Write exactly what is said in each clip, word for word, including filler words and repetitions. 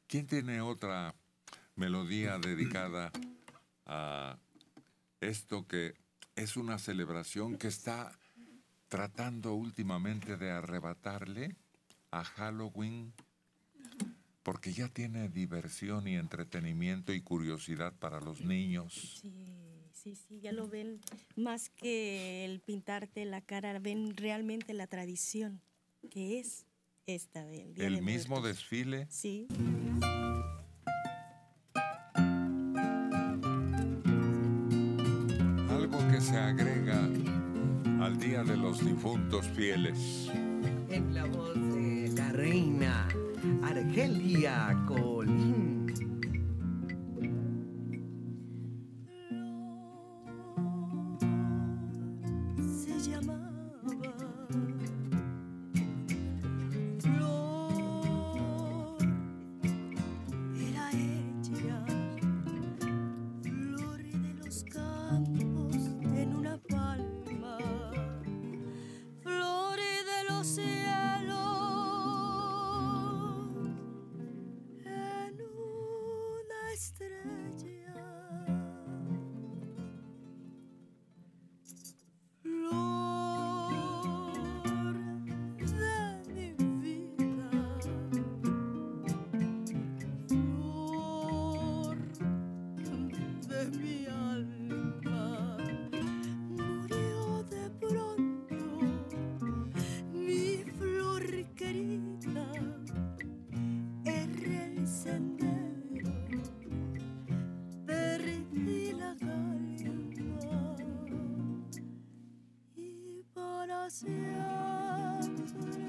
¿Quién tiene otra melodía dedicada a esto que es una celebración que está tratando últimamente de arrebatarle a Halloween? Porque ya tiene diversión y entretenimiento y curiosidad para los niños. Sí, sí, sí, ya lo ven. Más que el pintarte la cara, ven realmente la tradición que es esta del Día ¿El de mismo Muertos. desfile? Sí. Algo que se agrega al Día de los Difuntos Fieles. En la voz de la reina Argelia Colín. Se llamaba Flor, era ella, flor de los campos en una palma, flor de los cielos en una estrella. Flor de mi vida, flor de mi alma, murió de pronto mi flor querida, erré el sendero, perdí la calma y para siempre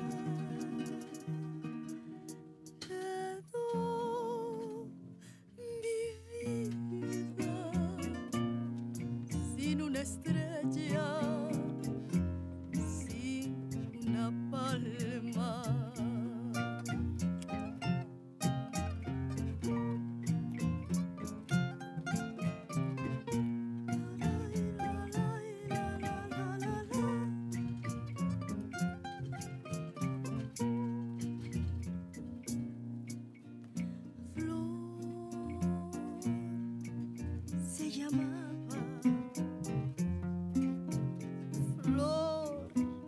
quedó mi vida sin una estrella, sin una palma. Se llamaba Flor,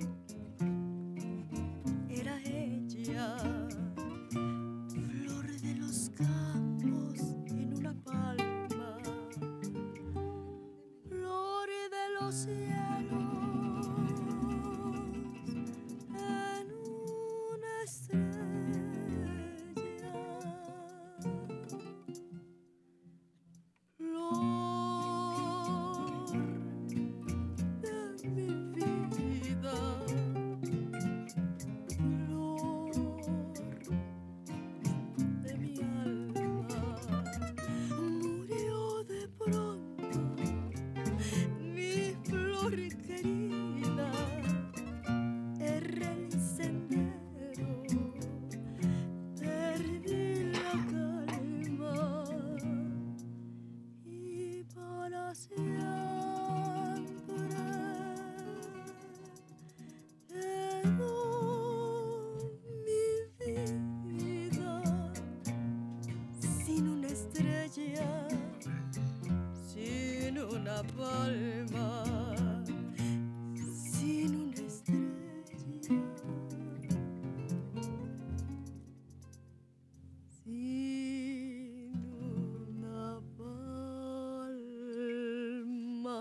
era ella, flor de los campos en una palma, flor de los cielos en una estrella. Flor de mi vida, flor de mi alma, murió de pronto mi flor querida, erré el sendero, perdí la calma y para siempre quedó mi vida sin una estrella, sin una palma, sin una estrella, sin una palma.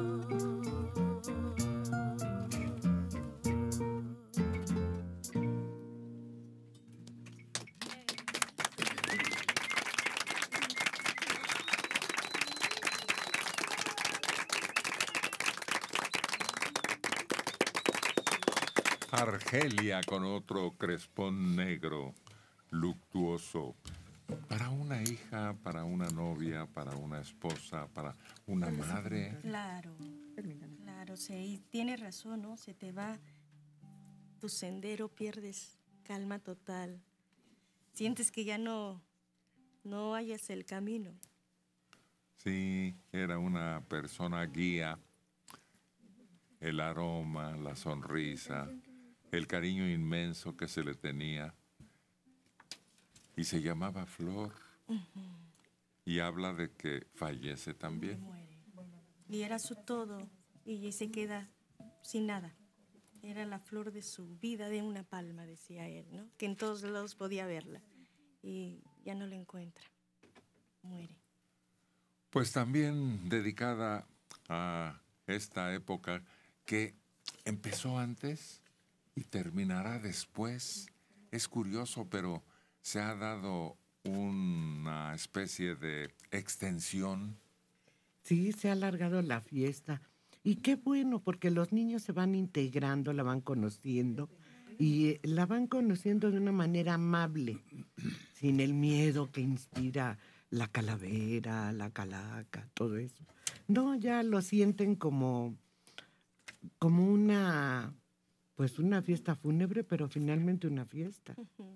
Argelia con otro crespón negro, luctuoso. Para una hija, para una novia, para una esposa, para una madre. Claro, claro, sí, tienes razón, ¿no? Se te va tu sendero, pierdes calma total. Sientes que ya no, no hallas el camino. Sí, era una persona guía. El aroma, la sonrisa, el cariño inmenso que se le tenía. y se llamaba Flor. Ujú. Y habla de que fallece también. Muere. Y era su todo, y se queda sin nada. Era la flor de su vida, de una palma, decía él, ¿no? Que en todos lados podía verla. Y ya no la encuentra. Muere. Pues también dedicada a esta época que empezó antes y terminará después. Es curioso, pero se ha dado una especie de extensión. Sí, se ha alargado la fiesta. Y qué bueno, porque los niños se van integrando, la van conociendo y la van conociendo de una manera amable, sin el miedo que inspira la calavera, la calaca, todo eso. No, ya lo sienten como, como una, pues una fiesta fúnebre, pero finalmente una fiesta.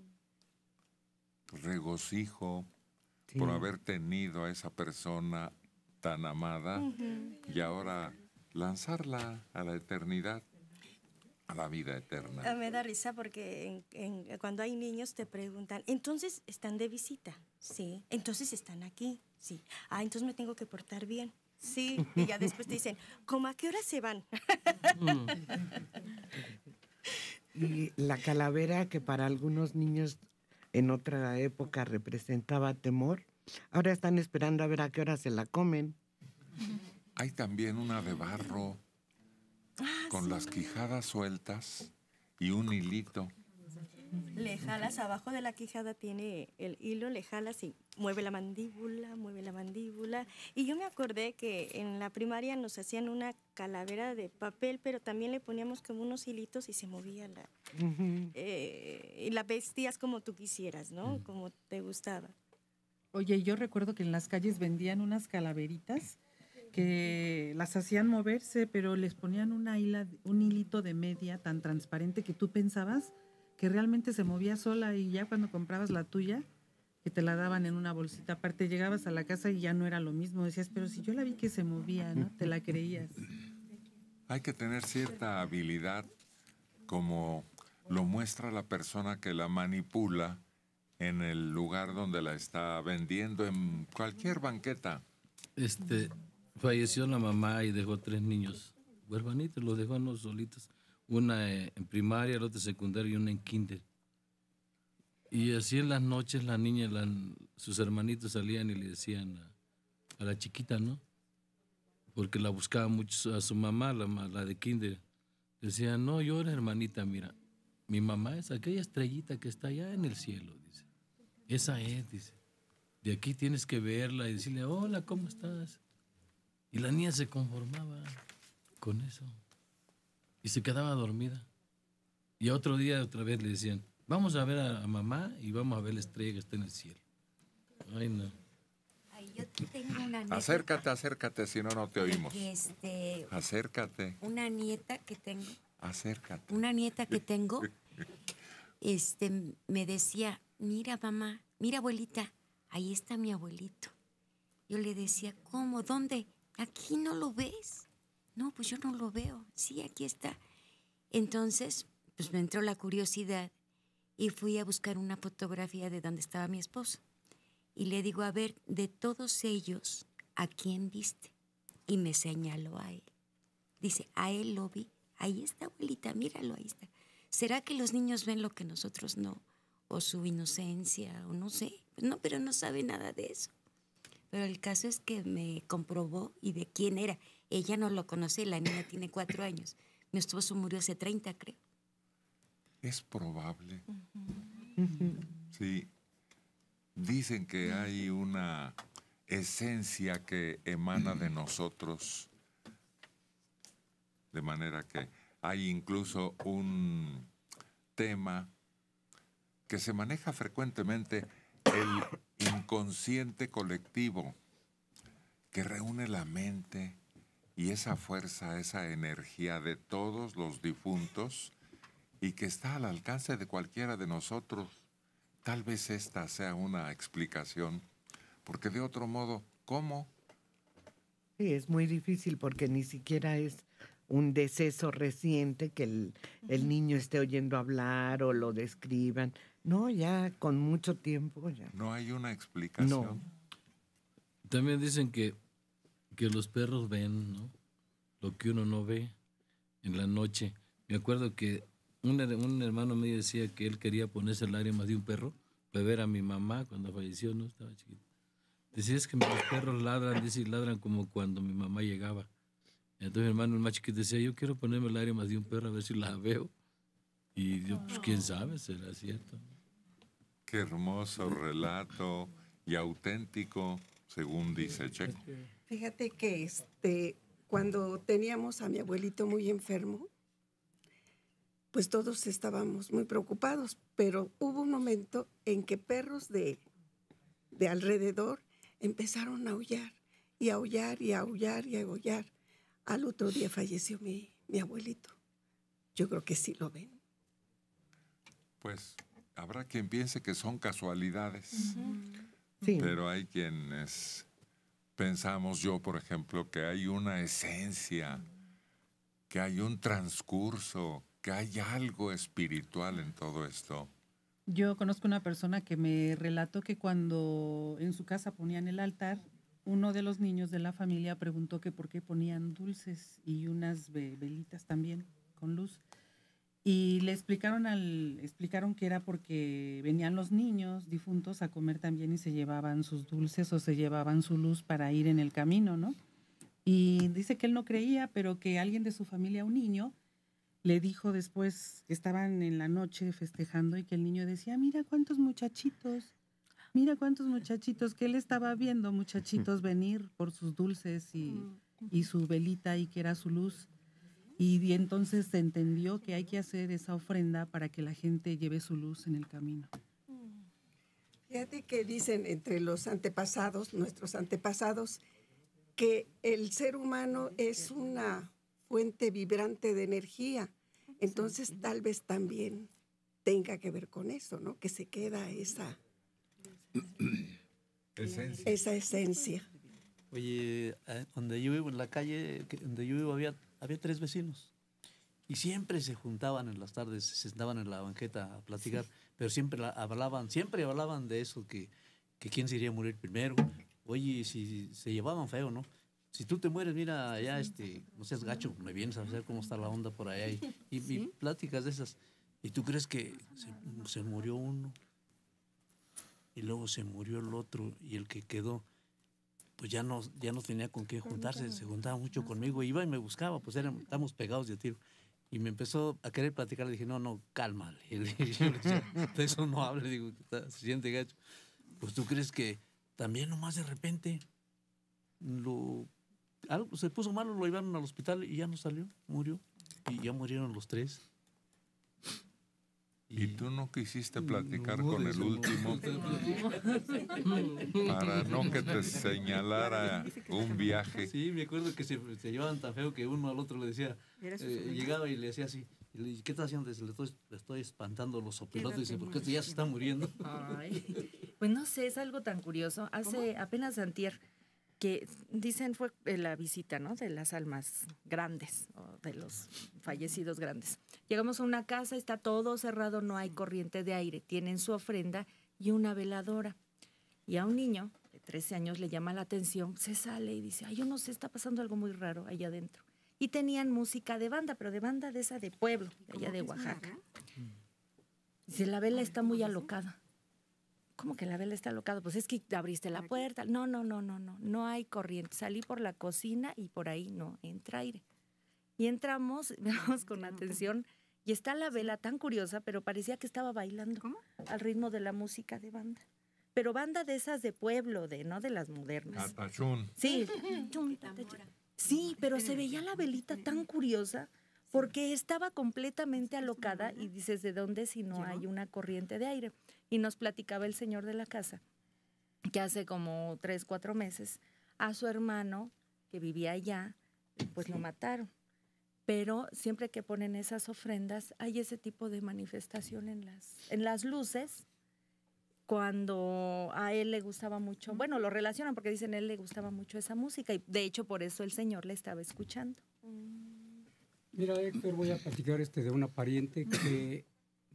Regocijo Sí. por haber tenido a esa persona tan amada Ujú. y ahora lanzarla a la eternidad, a la vida Ah, eterna. me da risa porque en- en- cuando hay niños te preguntan, ¿entonces están de visita? Sí. ¿Entonces están aquí? Sí. Ah, entonces me tengo que portar bien. Sí. Y ya después te dicen, ¿cómo a qué hora se van? Y la calavera, que para algunos niños en otra época representaba temor, ahora están esperando a ver a qué hora se la comen. Hay también una de barro Ah, con sí. las quijadas sueltas y un hilito. Le jalas abajo de la quijada, tiene el hilo, le jalas y mueve la mandíbula, mueve la mandíbula. Y yo me acordé que en la primaria nos hacían una calavera de papel, pero también le poníamos como unos hilitos y se movía la... Ujú. eh, y la vestías como tú quisieras, ¿no? Como te gustaba. Oye, yo recuerdo que en las calles vendían unas calaveritas que las hacían moverse, pero les ponían una hila, un hilito de media tan transparente que tú pensabas que realmente se movía sola, y ya cuando comprabas la tuya, que te la daban en una bolsita aparte, llegabas a la casa y ya no era lo mismo. Decías, pero si yo la vi que se movía, ¿no? Te la creías. Hay que tener cierta habilidad, como lo muestra la persona que la manipula en el lugar donde la está vendiendo, en cualquier banqueta. Este, falleció la mamá y dejó tres niños huerfanitos, los dejó no solitos. Una eh, en primaria, la otra en secundaria y una en kinder. Y así en las noches la niña, la- sus hermanitos salían y le decían a, a la chiquita, ¿no? Porque la buscaba mucho a su mamá, la, ma- la de kinder. Decían, no llores, hermanita, mira, mi mamá es aquella estrellita que está allá en el cielo, dice. Esa es, dice. De aquí tienes que verla y decirle, hola, ¿cómo estás? Y la niña se conformaba con eso. Y se quedaba dormida. Y otro día otra vez le decían, vamos a ver a, a mamá y vamos a ver la estrella que está en el cielo. Ay, no. Ay, yo tengo una anécdota. Acércate, acércate, si no, no te oímos. Que, este, Acércate, una nieta que tengo, acércate. una nieta que tengo, este, me decía, mira mamá, mira abuelita, ahí está mi abuelito. Yo le decía, ¿cómo? ¿Dónde? Aquí no lo ves. No, pues yo no lo veo. Sí, aquí está. Entonces, pues me entró la curiosidad y fui a buscar una fotografía de donde estaba mi esposo. Y le digo, a ver, de todos ellos, ¿a quién viste? Y me señaló a él. Dice, a él lo vi. Ahí está, abuelita, míralo, ahí está. ¿Será que los niños ven lo que nosotros no? O su inocencia, o no sé. No, pero no sabe nada de eso. Pero el caso es que me comprobó y de quién era. Ella no lo conoce, la niña tiene cuatro años. Mi esposo murió hace treinta, creo. Es probable. Sí. Dicen que hay una esencia que emana de nosotros, de manera que hay incluso un tema que se maneja frecuentemente, el inconsciente colectivo, que reúne la mente y esa fuerza, esa energía de todos los difuntos y que está al alcance de cualquiera de nosotros. Tal vez esta sea una explicación, porque de otro modo, ¿cómo? Sí, es muy difícil porque ni siquiera es un deceso reciente que el, el niño esté oyendo hablar o lo describan. No, ya con mucho tiempo ya. No hay una explicación. No. También dicen que, que los perros ven, ¿no?, lo que uno no ve en la noche. Me acuerdo que un, un hermano mío decía que él quería ponerse lágrimas de un perro para ver a mi mamá cuando falleció, ¿no? Estaba chiquito. Decía, es que los perros ladran, dice, y ladran como cuando mi mamá llegaba. Entonces mi hermano, el más chiquito, decía, yo quiero ponerme lágrimas de un perro a ver si la veo. Y yo, pues quién sabe, será cierto. Qué hermoso relato y auténtico, según dice Checo. Fíjate que este, cuando teníamos a mi abuelito muy enfermo, pues todos estábamos muy preocupados, pero hubo un momento en que perros de, de alrededor empezaron a aullar, y a aullar, y a aullar, y a aullar. Al otro día falleció mi, mi abuelito. Yo creo que sí lo ven. Pues habrá quien piense que son casualidades, uh-huh. Sí. Pero hay quienes pensamos, yo por ejemplo, que hay una esencia, que hay un transcurso, que hay algo espiritual en todo esto. Yo conozco una persona que me relató que cuando en su casa ponían el altar, uno de los niños de la familia preguntó que por qué ponían dulces y unas velitas también con luz. Y le explicaron, al, explicaron que era porque venían los niños difuntos a comer también y se llevaban sus dulces o se llevaban su luz para ir en el camino, ¿no? Y dice que él no creía, pero que alguien de su familia, un niño, le dijo después que estaban en la noche festejando y que el niño decía, mira cuántos muchachitos, mira cuántos muchachitos, que él estaba viendo muchachitos venir por sus dulces y, y su velita y que era su luz. Y, y entonces se entendió que hay que hacer esa ofrenda para que la gente lleve su luz en el camino. Fíjate que dicen entre los antepasados, nuestros antepasados, que el ser humano es una fuente vibrante de energía. Entonces tal vez también tenga que ver con eso, ¿no? Que se queda esa esencia. Esa esencia. Oye, donde yo vivo, en la calle donde yo vivo, había, había tres vecinos. Y siempre se juntaban en las tardes, se sentaban en la banqueta a platicar, sí. Pero siempre la, hablaban, siempre hablaban de eso, que, que quién se iría a morir primero. Oye, si se llevaban feo, ¿no? Si tú te mueres, mira, allá, este, no seas gacho, me vienes a ver cómo está la onda por allá. Y, y, ¿sí? Y pláticas de esas. ¿Y tú crees que se, se murió uno? Y luego se murió el otro, y el que quedó, pues ya no, ya no tenía con qué juntarse, se juntaba mucho conmigo, iba y me buscaba, pues éramos, estábamos pegados de tiro. Y me empezó a querer platicar, le dije, no, no, cálmale. Y yo le decía, de eso no hable, digo, se siente gacho. Pues tú crees que también nomás de repente lo, algo se puso malo, lo llevaron al hospital y ya no salió, murió. Y ya murieron los tres. ¿Y, ¿Y tú no quisiste platicar no, con el último? Para no que te señalara un viaje. Sí, me acuerdo que se, se llevaban tan feo que uno al otro le decía, eh, llegaba y le decía así, y le, ¿qué estás haciendo? Le estoy, le estoy espantando los sopilotes. Dice, ¿por qué este ya se está muriendo? Ay, pues no sé, es algo tan curioso. Hace ¿Cómo? apenas antier, que dicen fue la visita, ¿no? De las almas grandes, o de los fallecidos grandes. Llegamos a una casa, está todo cerrado, no hay corriente de aire, tienen su ofrenda y una veladora. Y a un niño de trece años le llama la atención, se sale y dice, ay, yo no sé, está pasando algo muy raro allá adentro. Y tenían música de banda, pero de banda de esa de pueblo, de allá de Oaxaca. Dice, la vela está muy alocada. ¿Cómo que la vela está alocada? Pues es que abriste la puerta. No, no, no, no, no, no hay corriente. Salí por la cocina y por ahí no entra aire. Y entramos, veamos con atención, y está la vela tan curiosa, pero parecía que estaba bailando. ¿Cómo? Al ritmo de la música de banda. Pero banda de esas de pueblo, de no de las modernas. Atachún. Sí. Sí, pero se veía la velita tan curiosa porque estaba completamente alocada y dices, ¿de dónde si no hay una corriente de aire? Y nos platicaba el señor de la casa que hace como tres, cuatro meses a su hermano que vivía allá, pues lo mataron. Pero siempre que ponen esas ofrendas hay ese tipo de manifestación en las, en las luces. Cuando a él le gustaba mucho, bueno, lo relacionan porque dicen a él le gustaba mucho esa música y de hecho por eso el señor le estaba escuchando. Mira, Héctor, voy a platicar este de una pariente que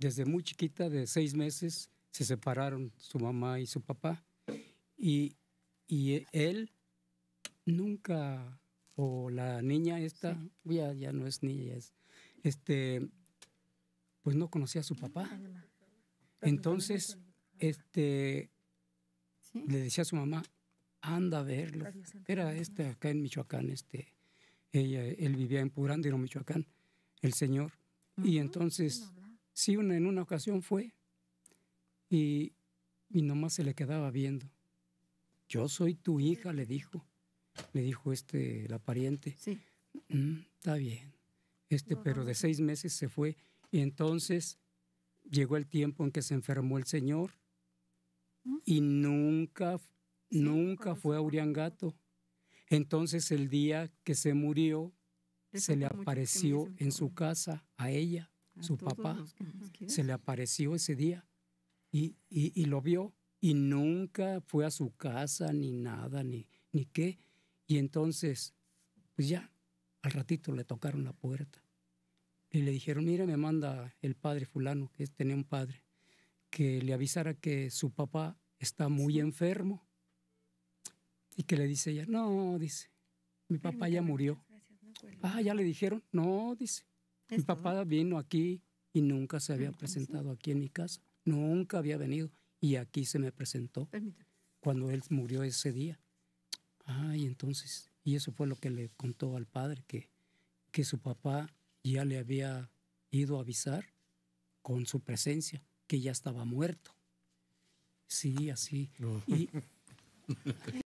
desde muy chiquita, de seis meses, se separaron su mamá y su papá. Y, y él nunca, o la niña esta, sí. ya, ya no es niña, ya es, este, pues no conocía a su papá. Entonces, este, ¿sí? le decía a su mamá, anda a verlo. Era este acá en Michoacán, este, ella, él vivía en Purándiro, Michoacán, el señor. Uh-huh. Y entonces, sí, una, en una ocasión fue y, y nomás se le quedaba viendo. Yo soy tu hija, le dijo. Le dijo este, la pariente. Sí. Mm, está bien. Este, no, pero de seis meses se fue. Y entonces llegó el tiempo en que se enfermó el señor ¿Mm? y nunca, sí, nunca fue a Uriangato. Entonces el día que se murió, se le apareció en su casa a ella, a su papá. Se le apareció ese día y, y, y lo vio y nunca fue a su casa ni nada, ni, ni qué. Y entonces, pues ya, al ratito le tocaron la puerta. Y le dijeron, mira, me manda el padre fulano, que tenía un padre, que le avisara que su papá está muy sí. enfermo. Y que le dice ella, no, dice, mi papá ya murió. Ah, ya le dijeron, no, dice, mi papá vino aquí y nunca se había presentado aquí en mi casa. Nunca había venido y aquí se me presentó cuando él murió ese día. Ah, y entonces, y eso fue lo que le contó al padre, que, que su papá ya le había ido a avisar con su presencia, que ya estaba muerto. Sí, así. No. Y